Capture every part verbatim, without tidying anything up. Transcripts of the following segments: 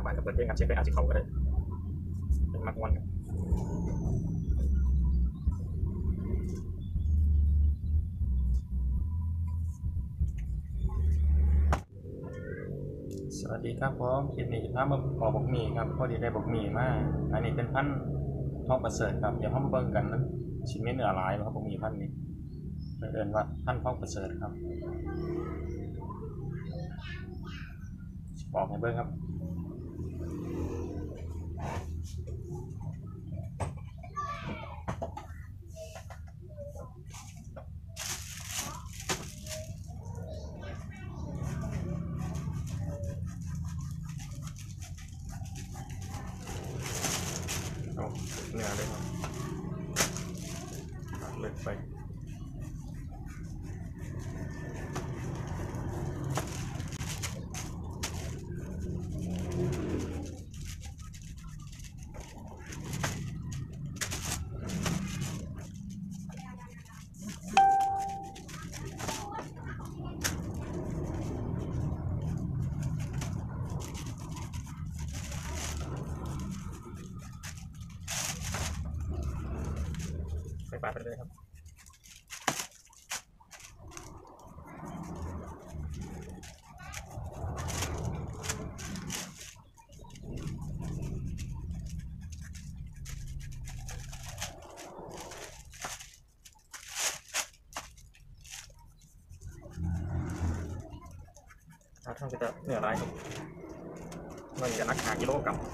บ้านกับเปิดเพลงครับเช็คไปอาจจะเขาก็ได้เป็นมักวันครับสวัสดีครับผมคลิปนี้ถ้ามาขอบกหมี่ครับพอดีได้บกหมี่มาอันนี้เป็นพันทองประเสริฐครับเดี๋ยวห้องเบิ่งกันนะชิ้นไม่เหนือหลายครับบกหมี่พันนี้เอิ้นว่าพันทองประเสริฐครับบอกให้เบิ่งครับเอาเนื้อเลยครับเลือกไปไปปาดไปเลยครับถ้าท่านจะเนื้อลายครับมันจะนักหากิโลกรัม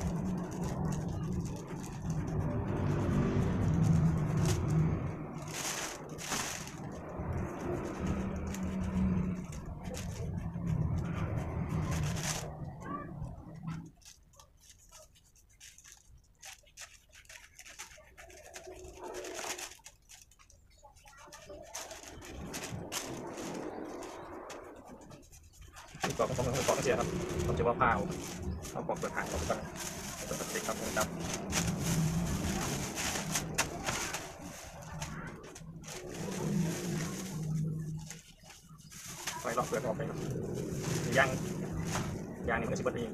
ปอกผมต้องปอกเสียครับผมจะว่าพาวเอาปอกเปลือกหางออกก่อนเปิดติดครับนะครับไฟลอกเปลือกออกไปครับย่างย่างนี่มันจะสิบนาที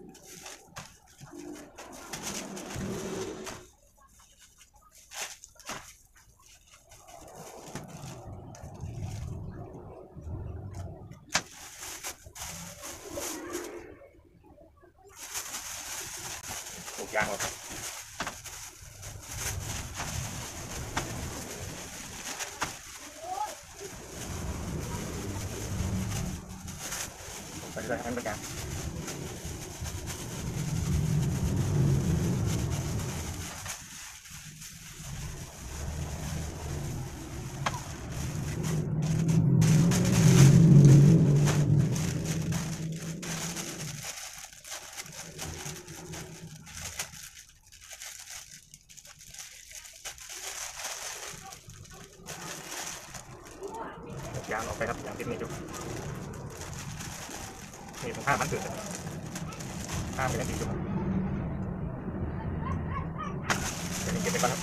ยางออกครับไปเลยให้บริการยางออกไปครับยางติดนี่จุดนี่ตรงข้ามมันเกิดข้ามไปยังติดจุดเดี๋ยวนี้เก็บไปก่อนครับ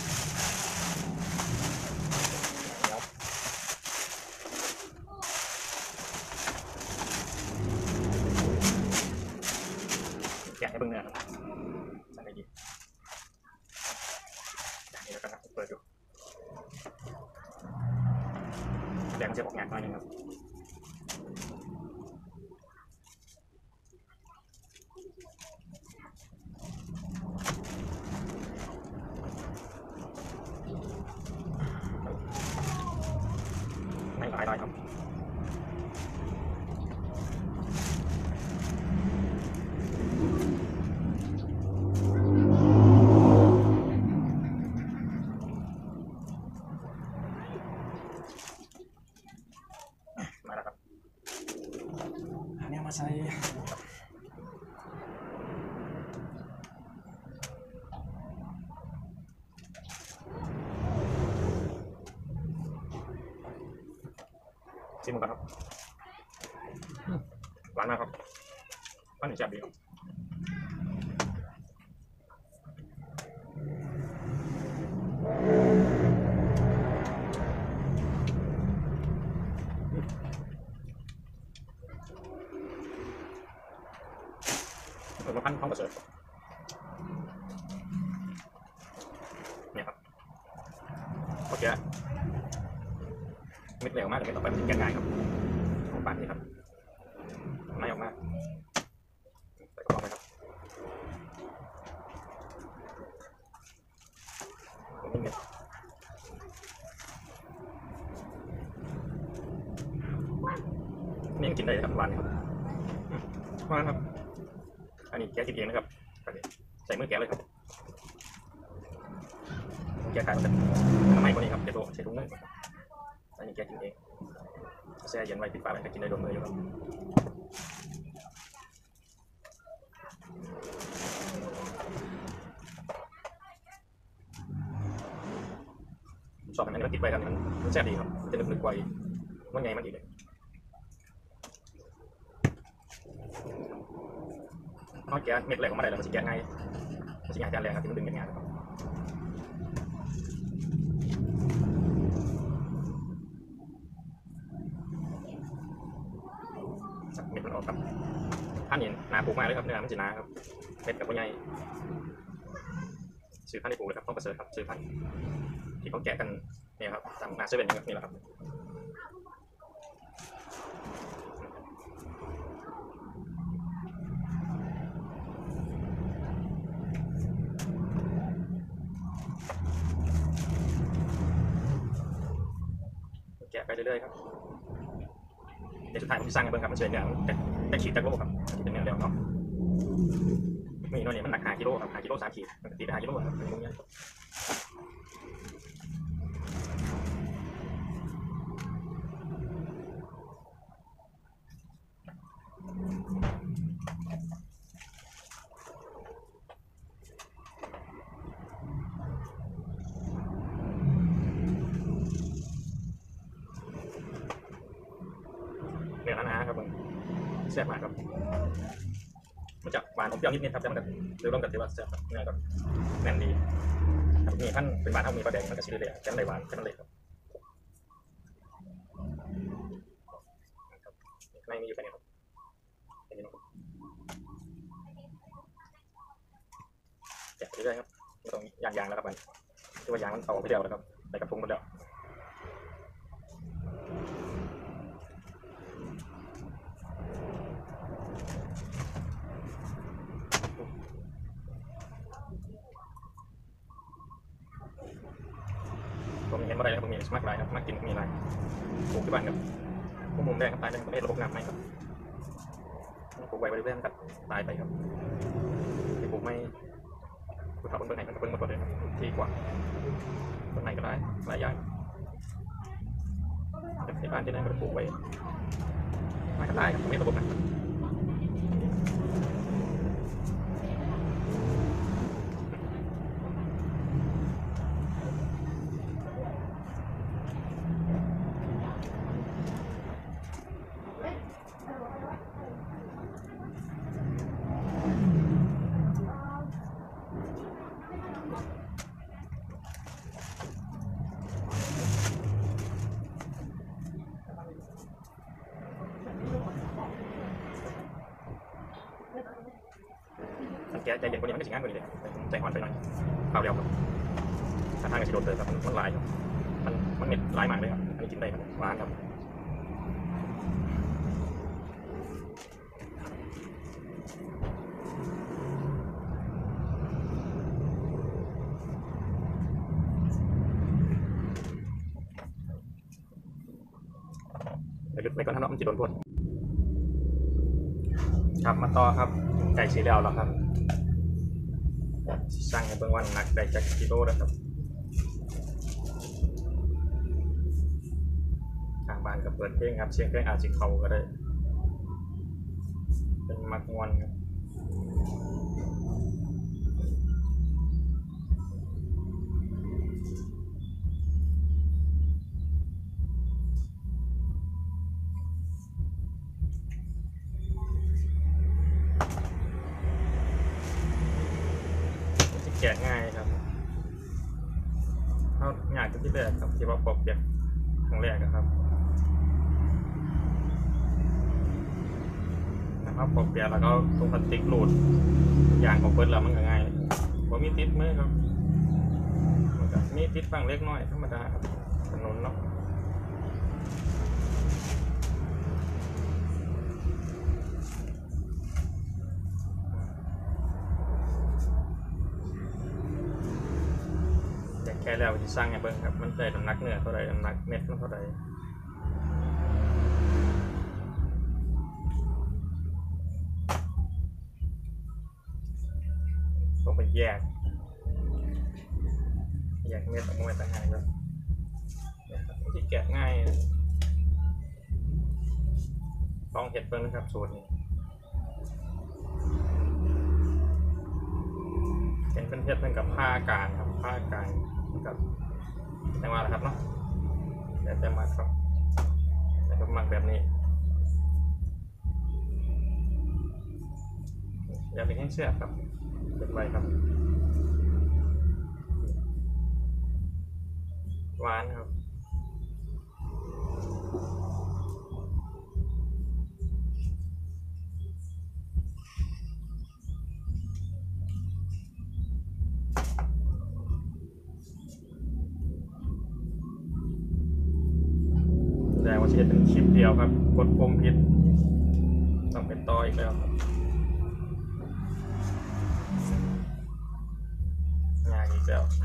แกะให้เบิ่งเนื้อครับสั่งได้ดีอย่างนี้แล้วกันครับเปิดดูแดงจะออกงานหน่อยนึงครับไม่หลายได้ครับมาแล้วครับอันนี้มาใส่ชิมก่อนครับหวานมากครับมันจับดีครับเออมาพันท้องประเสริฐเนี่ยครับโอเคเม็ดเหลวมากเลยต่อไปมันจะแกะง่ายครับของปากนี่ครับไม่ออกมากใส่กระป๋องไปครับนี่เม็ดนี่ยังกินได้ครับหวานครับหวานครับอันนี้แกะกินเองนะครับใส่มือแกะเลยครับแกะขายมันจะทำไมกว่านี้ครับเดี๋ยวใส่ถุงเลยอันนี้แกะกินเองแช่เย็นไว้ปิดฝาไว้กินได้โดนมืออยู่ครับชอบอันนี้มันติดไว้ครับมันมันแซ่บดีครับจะนึกนึกไว้ว่าไงมันอีกเลยนอกจากเม็ดแหลกออกมาได้แล้วมันจะแกะง่ายมันจะง่ายจานแรงครับที่มันดึงง่ายครับเม็ดมันออกครับท่านเห็นหนาปูมากเลยครับเนื้อมันจะหนาครับเม็ดกับตัวใหญ่ซื้อพันธุ์ในปูเลยครับต้องประเสริฐครับซื้อพันธุ์ที่เขาแกะกันเนี่ยครับตามหน้าเซเว่นนี่แหละครับแกะไปเรื่อยๆครับในสุดท้ายผมจะสร้างให้เบิ่งครับมันเฉยเนี่ยแต่แต่ขีดตะโก้ครับที่เป็นเนื้อเดียวเนาะมีน้อยเนี่ยมันหนักห้ากิโลครับห้ากิโลสามขีดมันตีได้ห้ากิโลครับเป็นมุ้งเนี่ยเนื้อหนาๆครับผมแซ่บมากครับมันจะหวานอมเปรี้ยวนิดๆครับแต่มันก็โดยรวมกันถือว่าแซ่บเนื้อก็แน่นดีครับมีท่านเป็นหวานเท่ามีปลาแดงมันก็ชิ้นเล็กแค่นั้นเลยหวานแค่นั้นเลยครับไม่มีอยู่แค่นี้ครับแกะไปเรื่อยครับไม่ต้องยางๆแล้วครับมันที่ว่ายางมันต่อไปเดียวแล้วครับในกระพุ้งหมดแล้วผมเห็นมาได้แล้วผมมีสมัครไลน์ครับมากินมีไลน์ปลูกที่บ้านครับพวกมุมแดงครับตายเป็นประเภทระบบน้ำไหมครับปลูกไว้บริเวณครับตายไปครับที่ปลูกไม่ปลูกเขาบนต้นไหนมันก็เพิ่งหมดเลยครับที่กว่าต้นไหนก็ได้หลายอย่างในบ้านที่ไหนมันปลูกไว้ไม่ก็ได้ครับไม่ระบบนะแกใจเย็นกว่านี้มันก็จะง่ายกว่านี้เลยใจอ่อนไปหน่อยเปล่าเดียวครับถ้าทางจะโดนเลยครับมันลายมันมันเม็ดลายมากเลยครับอันนี้กินได้ครับหวานครับเดี๋ยวลึกไปก่อนถ้าเนาะมันจะโดนพ่นครับมาต่อครับไก่สีเหลืองแล้วครับสร้างให้เบื้องวันนักได้จากกิโลนะครับทางบ้านก็เปิดเพลงครับเสียงเพลงอาจจะเขาก็ได้เป็นมักงวนครับแกะง่ายครับเขาง่ายที่แรกครับที่ว่าปอกเปียกครั้งแรกครับครับปอกเปียกแล้วก็ถุงพลาสติกรูดยางของเปิดแล้วมันก็ง่ายผมมีติดมือครับมันก็มีติดบ้างเล็กน้อยธรรมดาครับถนนเนาะแค่แล้วที่สร้างให้เบิ่งครับมันได้น้ำหนักเนื้อเท่าไรน้ำหนักเม็ดมันเท่าไรต้องไปแยกแยกเม็ดออกมาต่างหากแล้วที่แกะง่ายลองเห็ดเบิ่งนะครับสูตรนี้เป็นเป็นเห็ดเป็นกับผ้ากางครับผ้ากางกับแต่ว่านะครับเนาะเดี๋ยวจะมาครับแต่ก็มักแบบนี้อย่าไปให้เชื่อครับเป็นไวครับหวานครับแต่ว่าจะเป็นคลิปเดียวครับกดปุ่มผิดต้องเป็นต่ออีกแล้วครับงานอีกแล้ว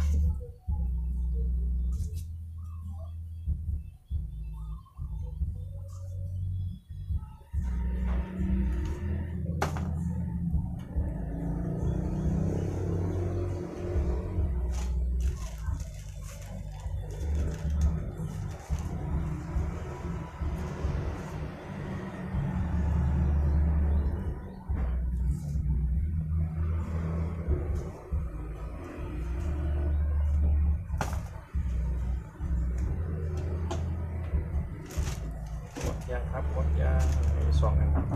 ยางครับหมดยางมีสองอันครับ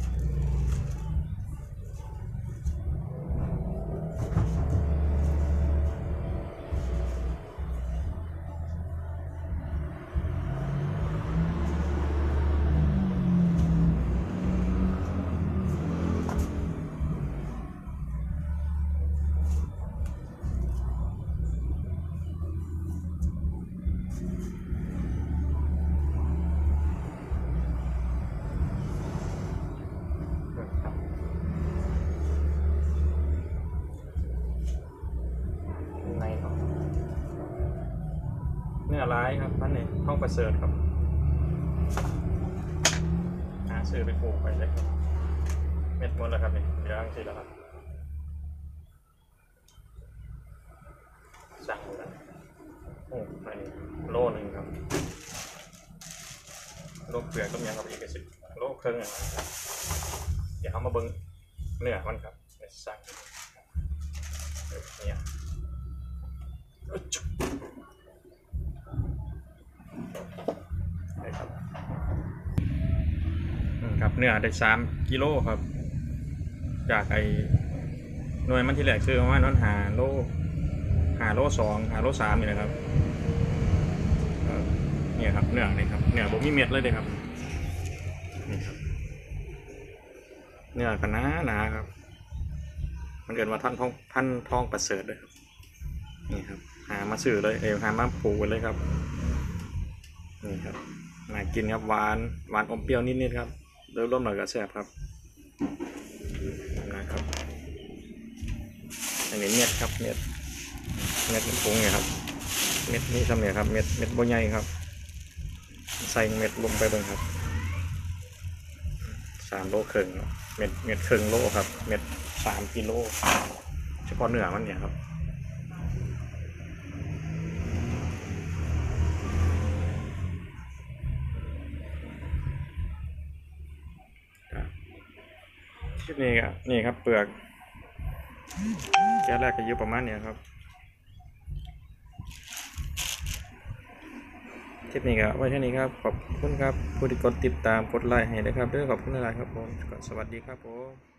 เนื้อร้ายครับท่านนี่ห้องประเสริฐครับหาซื้อไปปลูกไปเลยครับเม็ดหมดแล้วครับนี่เหลืออังสิแล้วครับสั่งแล้วโอ้อันนี้โลหนึ่งครับโลเปลือกก็มีครับอีกสิบโลครึ่งนะครับเดี๋ยวเขามาเบิ้งเนื้อมันครับสั่งเนี่ยครับครับเนื้อได้สามกิโลครับจากไอ้หน่วยมันที่แหลกซื้อประมาณนั้นหาโลหาโลสองหาโลสามนี่นะครับเนี่ยครับเนื้อนี่ครับเนื้อบ่มีเม็ดเลยเลยครับนี่ครับเนื้อก็หนาหนาครับมันเกิดว่าท่านท้องท่านท้องประเสริฐเลยครับนี่ครับหามาซื้อเลยเอวหามาปลูกเลยครับนี่ครับน่ากินครับหวานหวานอมเปรี้ยวนิดๆครับเริ่มร่วมหน่อยก็แซ่บครับนะครับอันนี้เม็ดครับเม็ดเม็ดมันผงเนี่ยครับเม็ดนี้ทำเนี่ยครับเม็ดเม็ดบ่ใหญ่ครับใส่เม็ดลงไปเลยครับสามโลครึ่งเม็ดเม็ดครึ่งโลครับเม็ดสามกิโลเฉพาะเนื้อมันเนี่ยครับคลิปนี้ครับนี่ครับเปลือกแก้แรกก็อยู่ประมาณนี้ครับคลิปนี้ก็ไว้แค่นี้ครับขอบคุณครับผู้ที่กดติดตามกดไลค์ให้นะครับด้วยขอบคุณหลายๆครับผมสวัสดีครับผม